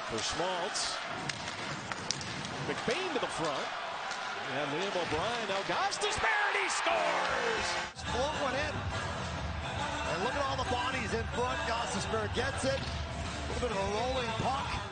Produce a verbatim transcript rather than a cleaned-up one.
For Schmaltz. McBain to the front. And Liam O'Brien now Gostisbehere, he scores! Float one in. And look at all the bodies in front. Gostisbehere gets it. A little bit of a rolling puck.